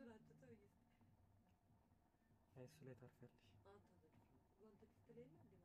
አይ እሱ ላይ ታርፊያለሽ አንተ ወንድ ክፍል የለ እንዴ